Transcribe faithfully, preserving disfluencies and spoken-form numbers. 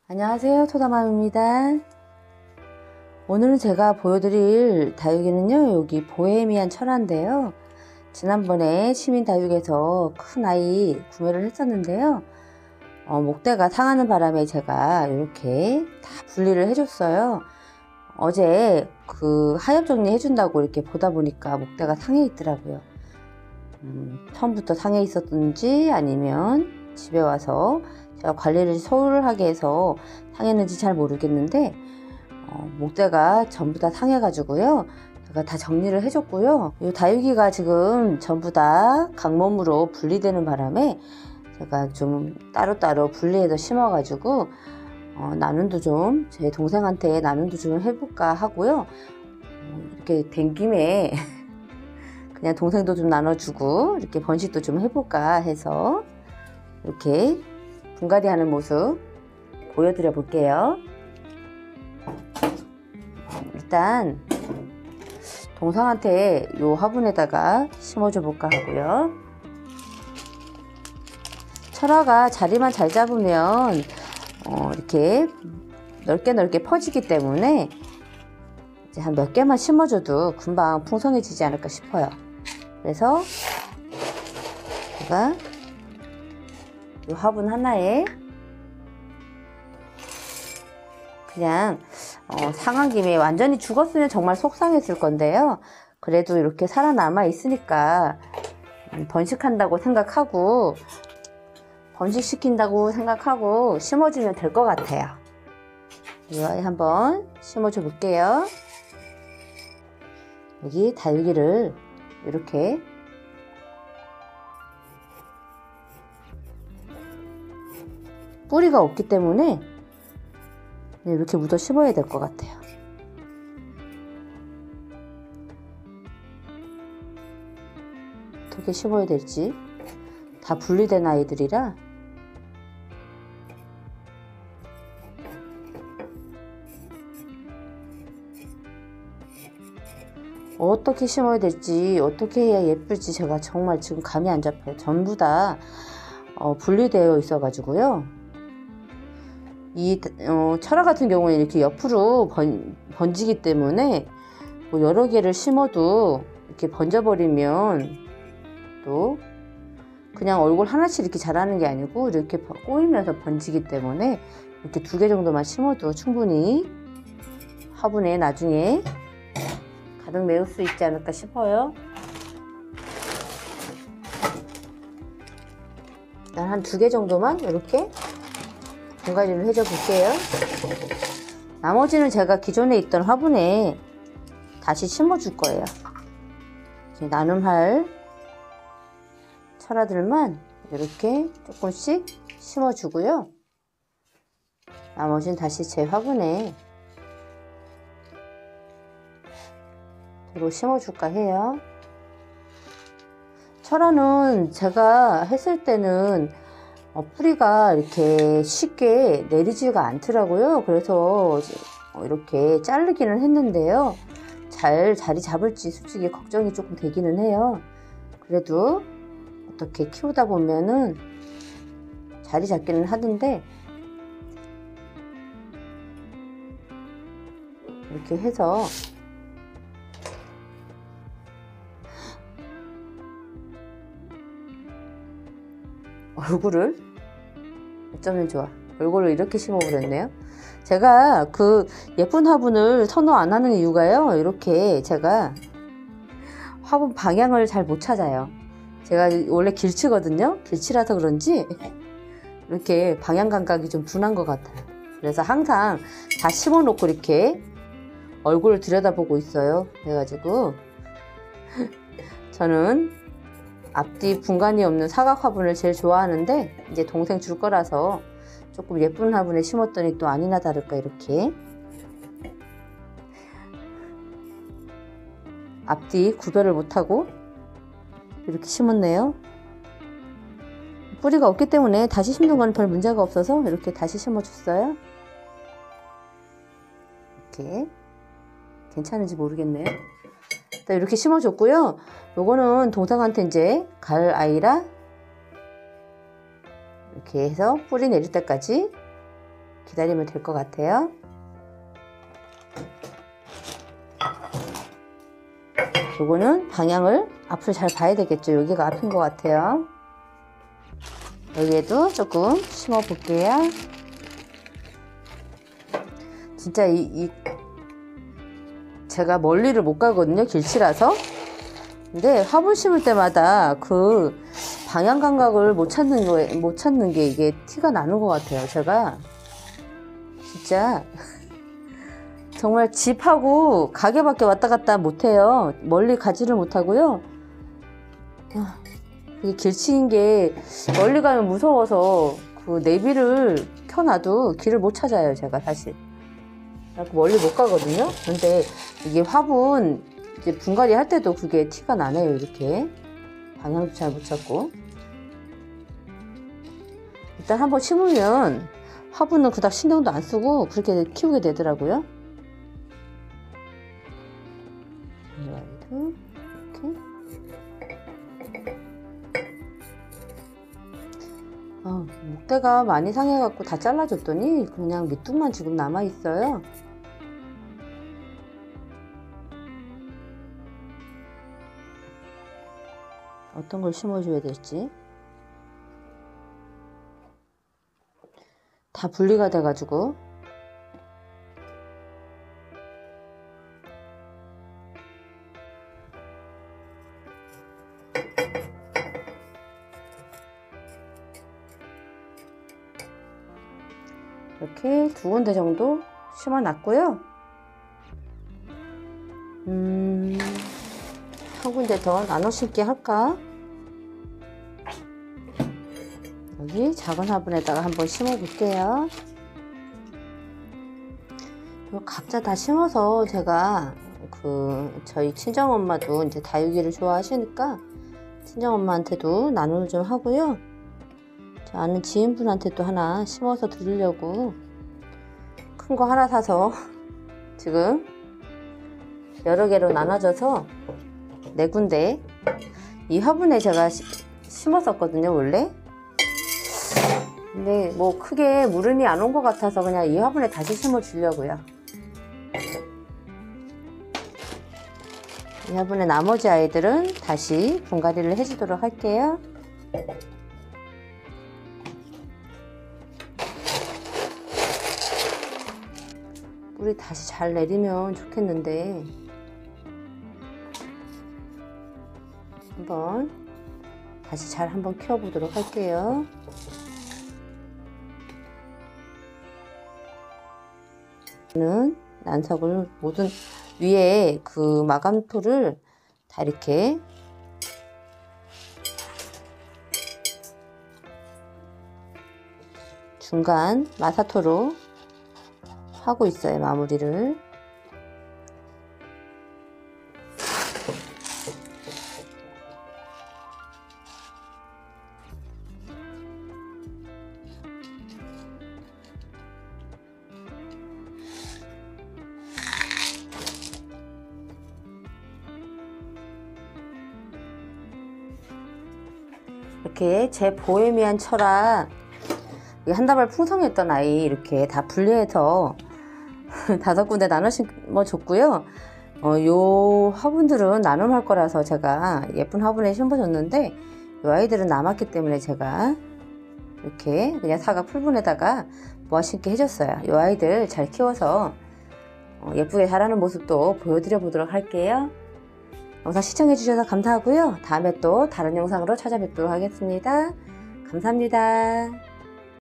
안녕하세요, 토다맘입니다. 오늘은 제가 보여드릴 다육이는요, 여기 보헤미안 철화인데요. 지난번에 시민다육에서 큰 아이 구매를 했었는데요. 어, 목대가 상하는 바람에 제가 이렇게 다 분리를 해줬어요. 어제 그 하엽 정리 해준다고 이렇게 보다 보니까 목대가 상해 있더라고요. 음, 처음부터 상해 있었던지 아니면 집에 와서 제가 관리를 소홀하게 해서 상했는지 잘 모르겠는데 어, 목대가 전부 다 상해 가지고요, 제가 다 정리를 해줬고요. 이 다육이가 지금 전부 다 강몸으로 분리되는 바람에 제가 좀 따로따로 분리해서 심어 가지고 어, 나눔도 좀 제 동생한테 나눔도 좀 해볼까 하고요. 어, 이렇게 된 김에 그냥 동생도 좀 나눠주고 이렇게 번식도 좀 해볼까 해서 이렇게 분갈이 하는 모습 보여드려 볼게요. 일단 동생한테 요 화분에다가 심어줘 볼까 하고요. 철화가 자리만 잘 잡으면 어, 이렇게 넓게 넓게 퍼지기 때문에 이제 한 몇 개만 심어줘도 금방 풍성해지지 않을까 싶어요. 그래서 제가 이 화분 하나에 그냥 어, 상한 김에 완전히 죽었으면 정말 속상했을 건데요. 그래도 이렇게 살아남아 있으니까 번식한다고 생각하고 번식시킨다고 생각하고 심어주면 될 것 같아요. 이 아이 한번 심어줘 볼게요. 여기 다육이를 이렇게 뿌리가 없기 때문에 이렇게 묻어 심어야 될 것 같아요. 어떻게 심어야 될지 다 분리된 아이들이라 어떻게 심어야 될지 어떻게 해야 예쁠지 제가 정말 지금 감이 안 잡혀요. 전부 다 어, 분리되어 있어 가지고요. 이 어, 철화 같은 경우는 이렇게 옆으로 번, 번지기 때문에 뭐 여러 개를 심어도 이렇게 번져버리면 또 그냥 얼굴 하나씩 이렇게 자라는 게 아니고 이렇게 꼬이면서 번지기 때문에 이렇게 두 개 정도만 심어도 충분히 화분에 나중에 가득 메울 수 있지 않을까 싶어요. 일단 한 두 개 정도만 이렇게 분갈이를 해줘 볼게요. 나머지는 제가 기존에 있던 화분에 다시 심어 줄 거예요. 이제 나눔할 철화들만 이렇게 조금씩 심어 주고요. 나머지는 다시 제 화분에 심어 줄까 해요. 철화는 제가 했을 때는 어, 뿌리가 이렇게 쉽게 내리지가 않더라고요. 그래서 이렇게 자르기는 했는데요, 잘 자리 잡을지 솔직히 걱정이 조금 되기는 해요. 그래도 어떻게 키우다 보면은 자리 잡기는 하던데 이렇게 해서 얼굴을 어쩌면 좋아. 얼굴을 이렇게 심어버렸네요. 제가 그 예쁜 화분을 선호 안 하는 이유가요, 이렇게 제가 화분 방향을 잘 못 찾아요. 제가 원래 길치거든요. 길치라서 그런지 이렇게 방향 감각이 좀 둔한 것 같아요. 그래서 항상 다 심어 놓고 이렇게 얼굴을 들여다보고 있어요. 그래가지고 저는 앞뒤 분간이 없는 사각 화분을 제일 좋아하는데 이제 동생 줄 거라서 조금 예쁜 화분에 심었더니 또 아니나 다를까 이렇게 앞뒤 구별을 못하고 이렇게 심었네요. 뿌리가 없기 때문에 다시 심는 건 별 문제가 없어서 이렇게 다시 심어줬어요. 이렇게 괜찮은지 모르겠네요. 이렇게 심어줬고요. 요거는 동생한테 이제 갈 아이라 이렇게 해서 뿌리 내릴 때까지 기다리면 될 것 같아요. 요거는 방향을 앞을 잘 봐야 되겠죠. 여기가 앞인 것 같아요. 여기에도 조금 심어 볼게요. 진짜 이, 이 제가 멀리를 못 가거든요. 길치라서. 근데 화분 심을 때마다 그 방향 감각을 못 찾는 거, 못 찾는 게 이게 티가 나는 것 같아요. 제가 진짜 정말 집하고 가게밖에 왔다 갔다 못해요. 멀리 가지를 못하고요. 이게 길치인 게 멀리 가면 무서워서 그 내비를 켜놔도 길을 못 찾아요. 제가 사실 멀리 못 가거든요. 근데 이게 화분 이제 분갈이 할 때도 그게 티가 나네요. 이렇게 방향도 잘 못 찾고. 일단 한번 심으면 화분은 그닥 신경도 안 쓰고 그렇게 키우게 되더라고요. 이렇게. 아, 목대가 많이 상해갖고 다 잘라줬더니 그냥 밑둥만 지금 남아있어요. 어떤 걸 심어줘야 될지. 다 분리가 돼가지고. 이렇게 두 군데 정도 심어 놨고요. 음, 한 군데 더 나눠 심기 할까? 여기 작은 화분에다가 한번 심어 볼게요. 각자 다 심어서 제가 그 저희 친정엄마도 이제 다육이를 좋아하시니까 친정엄마한테도 나눔을 좀 하고요. 저 아는 지인분한테도 하나 심어서 드리려고 큰 거 하나 사서 지금 여러 개로 나눠져서 네 군데 이 화분에 제가 시, 심었었거든요 원래. 근데 뭐 크게 물음이 안 온 것 같아서 그냥 이 화분에 다시 심어 주려고요. 이 화분에 나머지 아이들은 다시 분갈이를 해주도록 할게요. 물이 다시 잘 내리면 좋겠는데 한번 다시 잘 한번 키워 보도록 할게요. 는 난석을 모든 위에 그 마감토를 다 이렇게 중간 마사토로 하고 있어요. 마무리를. 이렇게 제 보헤미안 철학 한 다발 풍성했던 아이 이렇게 다 분리해서 다섯 군데 나눠 심어 줬고요. 어, 요 화분들은 나눔할 거라서 제가 예쁜 화분에 심어줬는데 요 아이들은 남았기 때문에 제가 이렇게 그냥 사각 풀분에다가 모아 심게 해줬어요. 요 아이들 잘 키워서 어, 예쁘게 자라는 모습도 보여드려 보도록 할게요. 영상 시청해 주셔서 감사하고요. 다음에 또 다른 영상으로 찾아뵙도록 하겠습니다. 감사합니다.